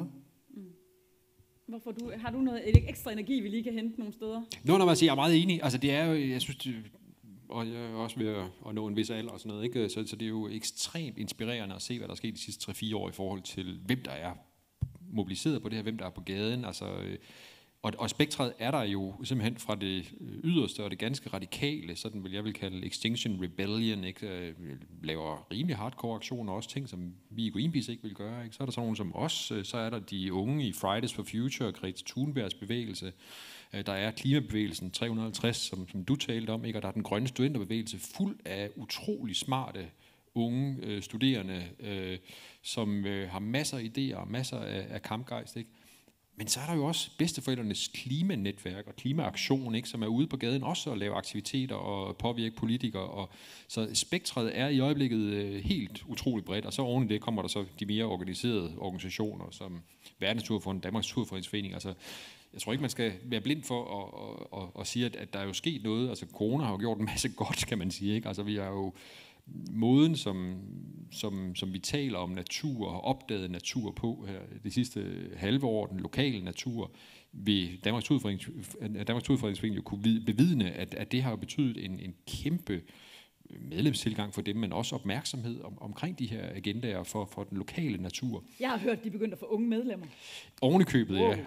Speaker 1: Har du noget ekstra energi, vi lige kan hente nogle steder?
Speaker 2: Jeg er meget enig. Altså det er jo, jeg synes, og jeg er også ved at nå en vis alder og sådan noget, ikke? Så det er jo ekstremt inspirerende at se, hvad der er sket de sidste 3-4 år i forhold til, hvem der er mobiliseret på det her, hvem der er på gaden. Altså, og spektret er der jo simpelthen fra det yderste og det ganske radikale, sådan vil jeg vil kalde Extinction Rebellion, ikke? Laver rimelig hardcore aktioner, også ting, som vi i Greenpeace ikke vil gøre. Ikke? Så er der sådan nogen som os, så er der de unge i Fridays for Future, Greta Thunbergs bevægelse, der er klimabevægelsen 350, som du talte om, ikke? Og der er den grønne studenterbevægelse, fuld af utrolig smarte unge studerende, som har masser af idéer og masser af kampgejst, ikke? Men så er der jo også bedsteforældrenes klimanetværk og klimaaktion, ikke, som er ude på gaden også at lave aktiviteter og påvirke politikere. Og så spektret er i øjeblikket helt utroligt bredt, og så oven i det kommer der så de mere organiserede organisationer, som Verdensturfonden, Danmarks Turfredningsforening. Altså, jeg tror ikke, man skal være blind for at sige, at der er jo sket noget. Altså, corona har jo gjort en masse godt, kan man sige. Ikke? Altså, vi har jo måden, som vi taler om natur og opdaget natur på her det sidste halve år, den lokale natur, vil Danmarks Turfredningsforening jo kunne bevidne, at det har jo betydet en kæmpe medlemstilgang for dem, men også opmærksomhed omkring de her agendaer for den lokale natur.
Speaker 1: Jeg har hørt, at de begyndte at få unge medlemmer.
Speaker 2: Oven i købet, ja.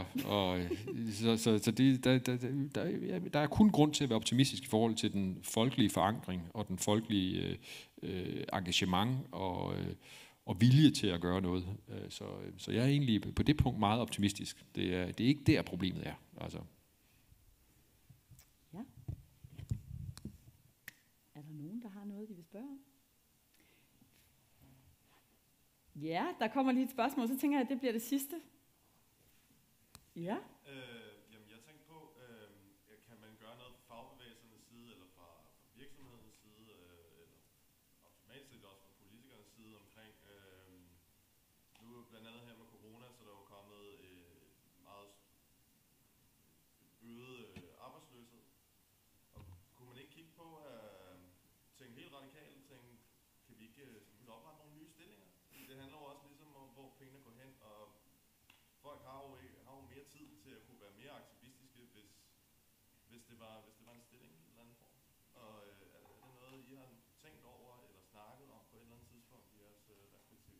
Speaker 2: Så det, der er kun grund til at være optimistisk i forhold til den folkelige forankring og den folkelige engagement og vilje til at gøre noget. Så jeg er egentlig på det punkt meget optimistisk. Det er ikke der, problemet er. Altså.
Speaker 1: Ja. Er der nogen, der har noget, de vil spørge om? Ja, der kommer lige et spørgsmål, så tænker jeg, at det bliver det sidste. Ja.
Speaker 6: Jamen, jeg tænkte på, kan man gøre noget fra fagbevægelsernes side, eller fra virksomhedernes side, eller optimalt set også fra politikernes side omkring, nu blandt andet her med corona, så der er jo kommet meget øget arbejdsløshed. Og kunne man ikke kigge på at tænke helt radikalt, kan vi ikke oprette nogle nye stillinger? Det handler jo også ligesom om, hvor pengene går hen, og folk har jo mere tid til at kunne være mere aktivistiske, hvis det var en stilling i en eller anden form. Og er det noget, I har tænkt over eller snakket om på et eller andet tidspunkt i jeres respektive?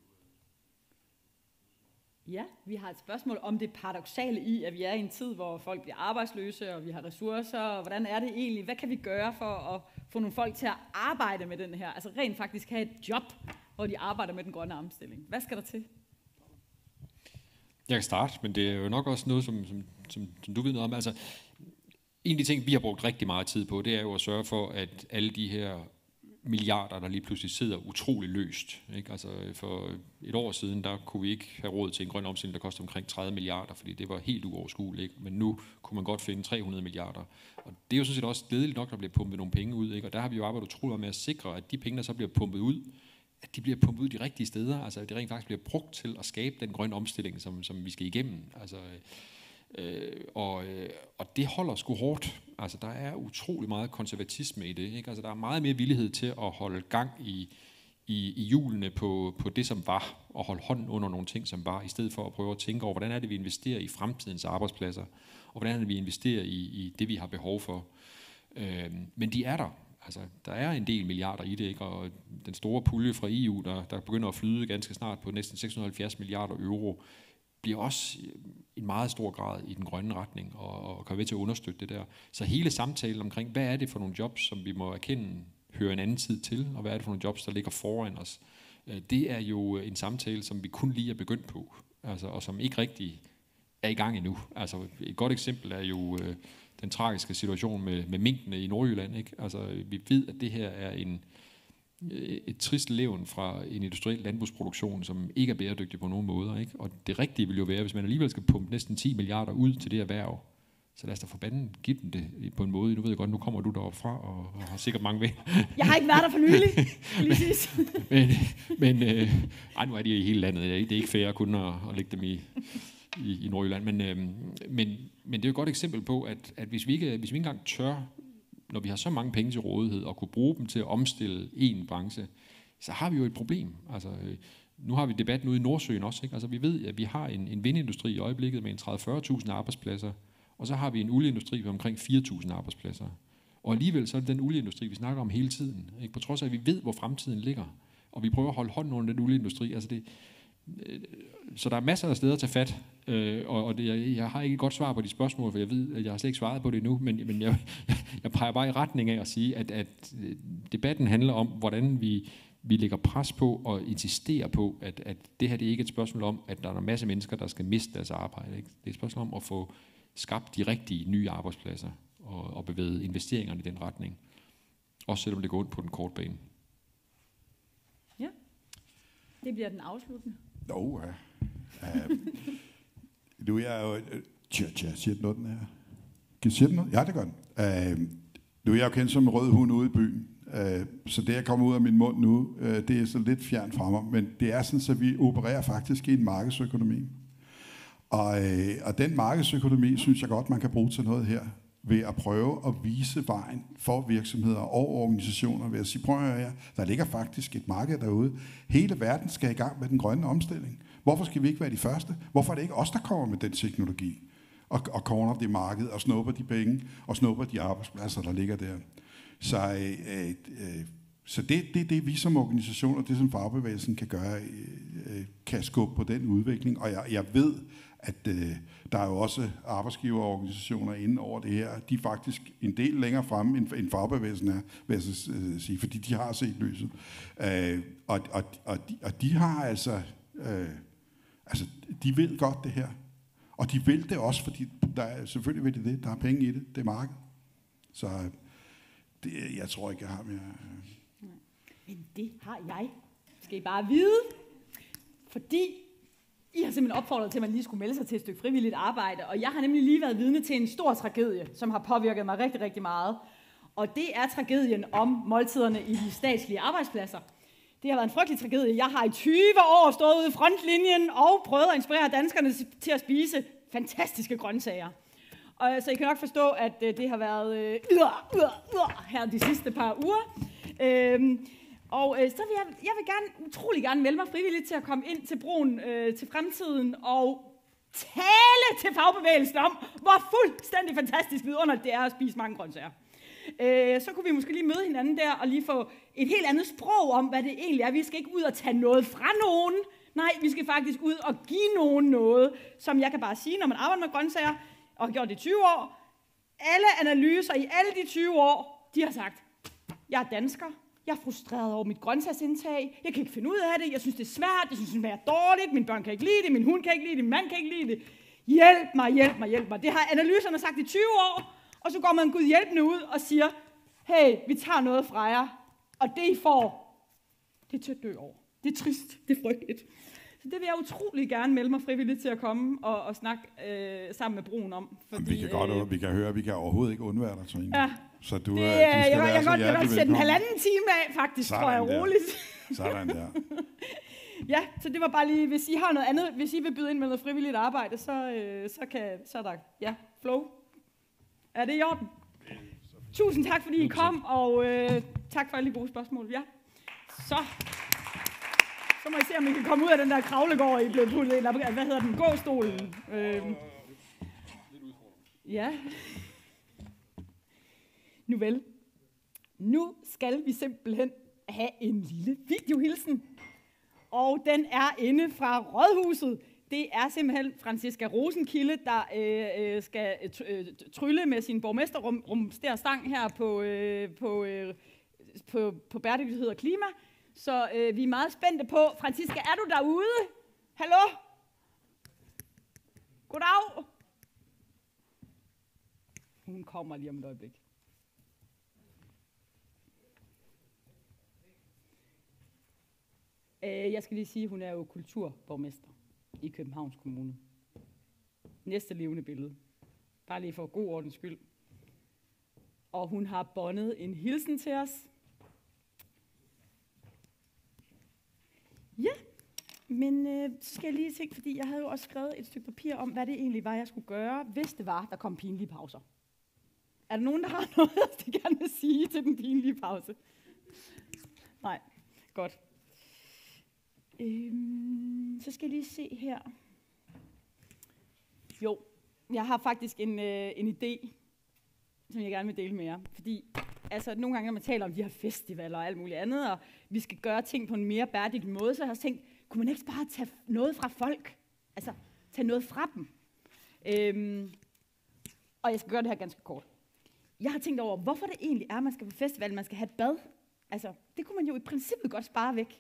Speaker 1: Ja, vi har et spørgsmål om det paradoksale i, at vi er i en tid, hvor folk bliver arbejdsløse, og vi har ressourcer, og hvordan er det egentlig? Hvad kan vi gøre for at få nogle folk til at arbejde med den her, altså rent faktisk have et job, hvor de arbejder med den grønne omstilling? Hvad skal der til?
Speaker 2: Jeg kan starte, men det er jo nok også noget, som du ved noget om. Altså, en af de ting, vi har brugt rigtig meget tid på, det er jo at sørge for, at alle de her milliarder, der lige pludselig sidder utrolig løst. Ikke? Altså, for et år siden, der kunne vi ikke have råd til en grøn omstilling, der koster omkring 30 milliarder, fordi det var helt uoverskueligt. Ikke? Men nu kunne man godt finde 300 milliarder. Og det er jo sådan set også glædeligt nok, der bliver pumpet nogle penge ud. Ikke? Og der har vi jo arbejdet utroligt med at sikre, at de penge, der så bliver pumpet ud, at de bliver pumpet ud de rigtige steder, altså at det rent faktisk bliver brugt til at skabe den grønne omstilling, som vi skal igennem. Altså, Og det holder sgu hårdt. Altså, der er utrolig meget konservatisme i det. Ikke? Altså, der er meget mere villighed til at holde gang i hjulene på det, som var, og holde hånden under nogle ting, som var, i stedet for at prøve at tænke over, hvordan er det, vi investerer i fremtidens arbejdspladser, og hvordan er det, vi investerer i det, vi har behov for. Men de er der. Altså, der er en del milliarder i det, ikke? Og den store pulje fra EU, der begynder at flyde ganske snart på næsten 670 milliarder euro, bliver også en meget stor grad i den grønne retning, og kan være til at understøtte det der. Så hele samtalen omkring, hvad er det for nogle jobs, som vi må erkende, hører en anden tid til, og hvad er det for nogle jobs, der ligger foran os, det er jo en samtale, som vi kun lige er begyndt på, altså, og som ikke rigtig er i gang endnu. Altså, et godt eksempel er jo den tragiske situation med minkene i Nordjylland. Ikke? Altså, vi ved, at det her er et trist levn fra en industriel landbrugsproduktion, som ikke er bæredygtig på nogen måder. Ikke? Og det rigtige vil jo være, hvis man alligevel skal pumpe næsten 10 milliarder ud til det erhverv, så lad os da forbanden give dem det på en måde. Nu ved jeg godt, nu kommer du deroppe fra, og har sikkert mange ved.
Speaker 1: Jeg har ikke været der for nylig,
Speaker 2: men nu er de i hele landet. Det er ikke fair kun at lægge dem i Nordjylland. Men det er et godt eksempel på, at hvis vi ikke engang tør, når vi har så mange penge til rådighed, og kunne bruge dem til at omstille en branche, så har vi jo et problem. Altså, nu har vi debatten ude i Nordsøen også. Ikke? Altså, vi ved, at vi har en vindindustri i øjeblikket med en 30-40.000 arbejdspladser, og så har vi en olieindustri med omkring 4.000 arbejdspladser. Og alligevel så er det den olieindustri, vi snakker om hele tiden. Ikke? På trods af, at vi ved, hvor fremtiden ligger. Og vi prøver at holde hånden under den olieindustri. Altså så der er masser af steder at tage fat. Jeg har ikke et godt svar på de spørgsmål, for jeg ved, at jeg har slet ikke svaret på det endnu. Men jeg peger bare i retning af at sige, at debatten handler om, hvordan vi lægger pres på og insisterer på, at det her det er ikke et spørgsmål om, at der er en masse mennesker, der skal miste deres arbejde. Ikke? Det er et spørgsmål om at få skabt de rigtige nye arbejdspladser og bevæge investeringerne i den retning. Også selvom det går ondt på den korte bane.
Speaker 1: Ja, det bliver den afsluttende.
Speaker 3: Nu er jeg jo... Siger den noget, den her? Siger den noget? Ja, det gør den. Nu er jeg jo kendt som en rød hund ude i byen. Så det, jeg kommer ud af min mund nu, det er så lidt fjern fra mig. Men det er sådan, at vi opererer faktisk i en markedsøkonomi. Og den markedsøkonomi, synes jeg godt, man kan bruge til noget her, ved at prøve at vise vejen for virksomheder og organisationer, ved at sige, prøv at høre, der ligger faktisk et marked derude. Hele verden skal i gang med den grønne omstilling. Hvorfor skal vi ikke være de første? Hvorfor er det ikke os, der kommer med den teknologi? Og corner det marked, og snupper de penge, og snupper de arbejdspladser, der ligger der. Så det vi som organisationer, det som fagbevægelsen kan gøre, kan skubbe på den udvikling. Og jeg ved, at der er jo også arbejdsgiverorganisationer inde over det her. De er faktisk en del længere fremme, end fagbevægelsen er, vil jeg sige, fordi de har set lyset. Og de har altså, de ved godt det her. Og de vil det også, fordi selvfølgelig vil det. Der er penge i det. Det er markedet. Så jeg tror ikke, jeg har mere.
Speaker 1: Men det har jeg. Skal I bare vide. Fordi I har simpelthen opfordret til, at man lige skulle melde sig til et stykke frivilligt arbejde. Og jeg har nemlig lige været vidne til en stor tragedie, som har påvirket mig rigtig, rigtig meget. Og det er tragedien om måltiderne i de statslige arbejdspladser. Det har været en frygtelig tragedie. Jeg har i 20 år stået ude i frontlinjen og prøvet at inspirere danskerne til at spise fantastiske grøntsager. Og så I kan nok forstå, at det har været her de sidste par uger. Så jeg vil utrolig gerne melde mig frivilligt til at komme ind til broen til fremtiden og tale til fagbevægelsen om, hvor fuldstændig fantastisk vidunderligt det er at spise mange grøntsager. Så kunne vi måske lige møde hinanden der og lige få et helt andet sprog om, hvad det egentlig er. Vi skal ikke ud og tage noget fra nogen. Nej, vi skal faktisk ud og give nogen noget, som jeg kan bare sige, når man arbejder med grøntsager og har gjort det i 20 år. Alle analyser i alle de 20 år, de har sagt, jeg er dansker. Jeg er frustreret over mit grøntsagsindtag. Jeg kan ikke finde ud af det. Jeg synes, det er svært. Jeg synes, det smager dårligt. Mine børn kan ikke lide det. Min hund kan ikke lide det. Min mand kan ikke lide det. Hjælp mig, hjælp mig, hjælp mig. Det har analyserne sagt i 20 år. Og så går man Gud hjælpende ud og siger, hey, vi tager noget fra jer. Og det, I får, det er til at dø over. Det er trist. Det er frygteligt. Så det vil jeg utrolig gerne melde mig frivilligt til at komme og snakke sammen med broen om. Fordi,
Speaker 3: vi kan høre, at vi kan overhovedet ikke undvære dig, Trine.
Speaker 1: Ja.
Speaker 3: Så du
Speaker 1: skal
Speaker 3: være så hjertelig
Speaker 1: velkommen. Jeg vil sætte en halvanden time af, faktisk, sådan tror jeg roligt.
Speaker 3: Sådan der.
Speaker 1: Ja, så det var bare lige, hvis I har noget andet, hvis I vil byde ind med noget frivilligt arbejde, så er der, ja, flow. Er det i orden? Tusind tak, fordi I kom, og tak for alle de gode spørgsmål. Ja. Så må I se, om I kan komme ud af den der kravlegård, I blev puttet ind. Hvad hedder den? Gåstolen. Ja. Nu vel. Nu skal vi simpelthen have en lille videohilsen. Og den er inde fra Rådhuset. Det er simpelthen Franciska Rosenkilde, der skal trylle med sin borgmesterrumsterstang her på bæredygtighed og klima. Så vi er meget spændte på. Franciska, er du derude? Hallo? Goddag. Hun kommer lige om et øjeblik. Jeg skal lige sige, at hun er jo kulturborgmester i Københavns Kommune. Næste levende billede. Bare lige for god ordens skyld. Og hun har båndet en hilsen til os. Ja, men så skal jeg lige tænke, fordi jeg havde jo også skrevet et stykke papir om, hvad det egentlig var, jeg skulle gøre, hvis det var, der kom pinlige pauser. Er der nogen, der har noget, de gerne vil sige til den pinlige pause? Nej, godt. Så skal jeg lige se her. Jo, jeg har faktisk en idé, som jeg gerne vil dele med jer. Fordi altså, nogle gange, når man taler om de her festivaler og alt muligt andet, og vi skal gøre ting på en mere bæredygtig måde, så har jeg også tænkt, kunne man ikke bare tage noget fra folk? Altså, tage noget fra dem. Og jeg skal gøre det her ganske kort. Jeg har tænkt over, hvorfor det egentlig er, at man skal på festival, man skal have et bad. Altså, det kunne man jo i princippet godt spare væk.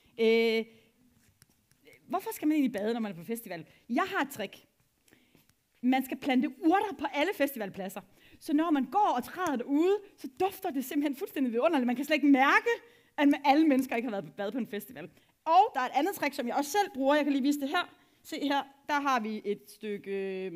Speaker 1: Hvorfor skal man egentlig bade, når man er på festival? Jeg har et trick. Man skal plante urter på alle festivalpladser. Så når man går og træder derude, så dufter det simpelthen fuldstændig vidunderligt. Man kan slet ikke mærke, at alle mennesker ikke har været på bad på en festival. Og der er et andet trick, som jeg også selv bruger. Jeg kan lige vise det her. Se her, der har vi et stykke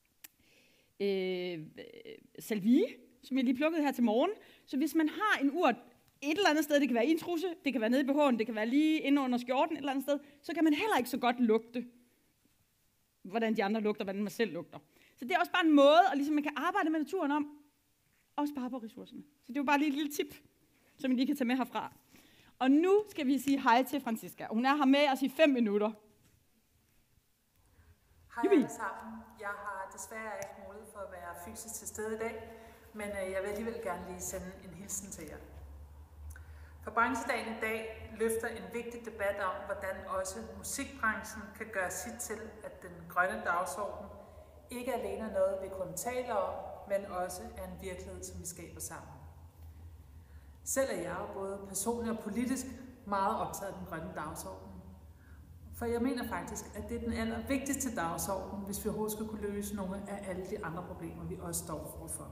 Speaker 1: salvie, som jeg lige plukkede her til morgen. Så hvis man har en urt et eller andet sted, det kan være i en trusse, det kan være nede i BH'en, det kan være lige inde under skjorten et eller andet sted, så kan man heller ikke så godt lugte, hvordan de andre lugter, hvordan man selv lugter. Så det er også bare en måde, at ligesom man kan arbejde med naturen om, og spare på ressourcerne. Så det er jo bare lige et lille tip, som I lige kan tage med herfra. Og nu skal vi sige hej til Franciska. Hun er her med os i 5 minutter.
Speaker 7: Hej alle sammen. Jeg har desværre ikke mulighed for at være fysisk til stede i dag, men jeg vil alligevel gerne lige sende en hilsen til jer. For branchedagen i dag løfter en vigtig debat om, hvordan også musikbranchen kan gøre sit til, at den grønne dagsorden ikke alene er noget, vi kun taler om, men også er en virkelighed, som vi skaber sammen. Selv er jeg både personligt og politisk meget optaget af den grønne dagsorden. For jeg mener faktisk, at det er den allervigtigste dagsorden, hvis vi overhovedet skal kunne løse nogle af alle de andre problemer, vi også står overfor.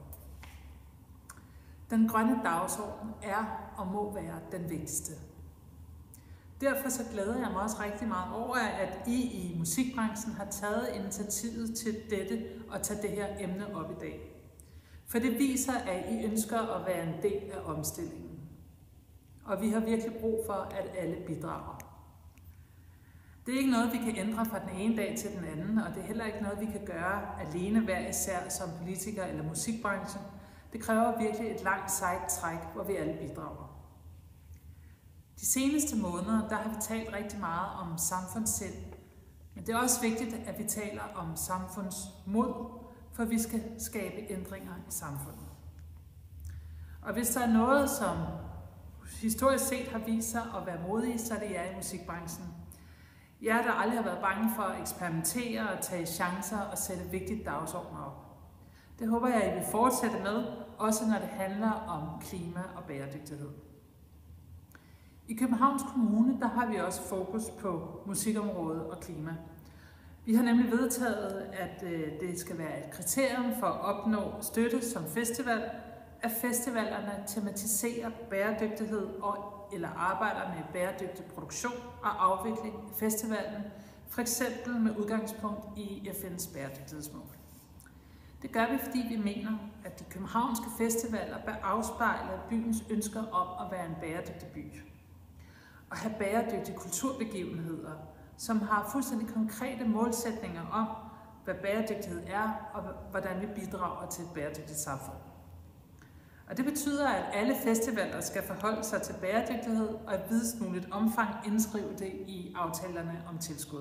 Speaker 7: Den grønne dagsorden er og må være den vigtigste. Derfor så glæder jeg mig også rigtig meget over, at I i musikbranchen har taget initiativet til dette og tage det her emne op i dag. For det viser, at I ønsker at være en del af omstillingen. Og vi har virkelig brug for, at alle bidrager. Det er ikke noget, vi kan ændre fra den ene dag til den anden, og det er heller ikke noget, vi kan gøre alene hver især som politikere eller musikbranchen. Det kræver virkelig et langt sejt træk, hvor vi alle bidrager. De seneste måneder, der har vi talt rigtig meget om samfundssind, men det er også vigtigt, at vi taler om samfundsmod, for vi skal skabe ændringer i samfundet. Og hvis der er noget, som historisk set har vist sig at være modige, så er det jer i musikbranchen. Jer, der aldrig har været bange for at eksperimentere og tage chancer og sætte vigtige dagsordener op. Det håber jeg, I vil fortsætte med, også når det handler om klima og bæredygtighed. I Københavns Kommune, der har vi også fokus på musikområdet og klima. Vi har nemlig vedtaget, at det skal være et kriterium for at opnå støtte som festival, at festivalerne tematiserer bæredygtighed eller arbejder med bæredygtig produktion og afvikling af festivalen, f.eks. med udgangspunkt i FN's bæredygtighedsmål. Det gør vi, fordi vi mener, at de københavnske festivaler bør afspejle byens ønsker om at være en bæredygtig by. og have bæredygtige kulturbegivenheder, som har fuldstændig konkrete målsætninger om, hvad bæredygtighed er, og hvordan vi bidrager til et bæredygtigt samfund. Og det betyder, at alle festivaler skal forholde sig til bæredygtighed og i videst muligt omfang indskrive det i aftalerne om tilskud.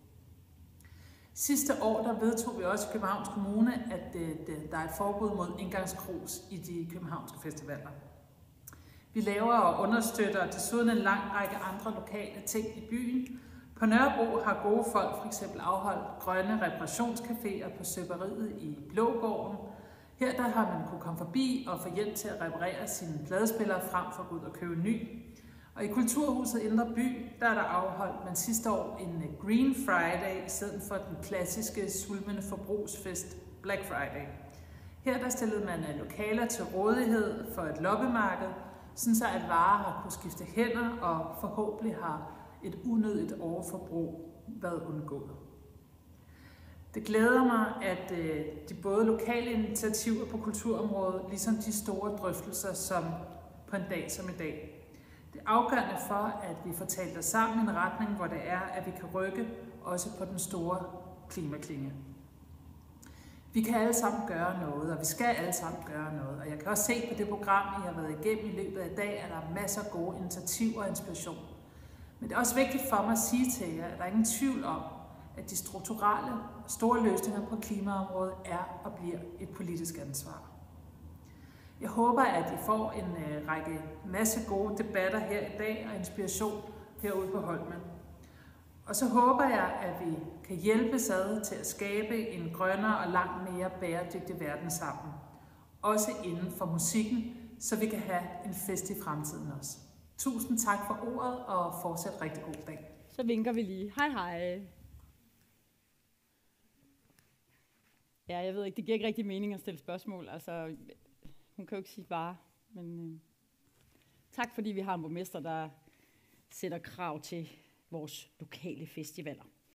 Speaker 7: Sidste år der vedtog vi også i Københavns Kommune, at der er et forbud mod indgangskrus i de københavnske festivaler. Vi laver og understøtter desuden en lang række andre lokale ting i byen. På Nørrebro har gode folk for eksempel afholdt grønne reparationscaféer på Søberiet i Blågården. Her der har man kunne komme forbi og få hjælp til at reparere sine pladespillere frem for at gå ud og købe en ny. Og i Kulturhuset Indre By, der er der afholdt man sidste år en Green Friday i stedet for den klassiske svulmende forbrugsfest Black Friday. Her der stillede man lokaler til rådighed for et loppemarked, sådan så at varer har kunne skifte hænder og forhåbentlig har et unødigt overforbrug været undgået. Det glæder mig, at de både lokale initiativer på kulturområdet, ligesom de store drøftelser som på en dag som i dag. Det er afgørende for, at vi får talt os sammen i en retning, hvor det er, at vi kan rykke også på den store klimaklinge. Vi kan alle sammen gøre noget, og vi skal alle sammen gøre noget. Og jeg kan også se på det program, I har været igennem i løbet af i dag, at der er masser af gode initiativer og inspiration. Men det er også vigtigt for mig at sige til jer, at der er ingen tvivl om, at de strukturelle store løsninger på klimaområdet er og bliver et politisk ansvar. Jeg håber, at I får en række masse gode debatter her i dag og inspiration herude på Holmen. Og så håber jeg, at vi kan hjælpes ad til at skabe en grønnere og langt mere bæredygtig verden sammen. Også inden for musikken, så vi kan have en fest i fremtiden også. Tusind tak for ordet, og fortsat rigtig god dag.
Speaker 1: Så vinker vi lige. Hej hej. Ja, jeg ved ikke, det giver ikke rigtig mening at stille spørgsmål. Altså, hun kan jo ikke sige bare, men tak fordi vi har en borgmester, der sætter krav til vores lokale festivaler.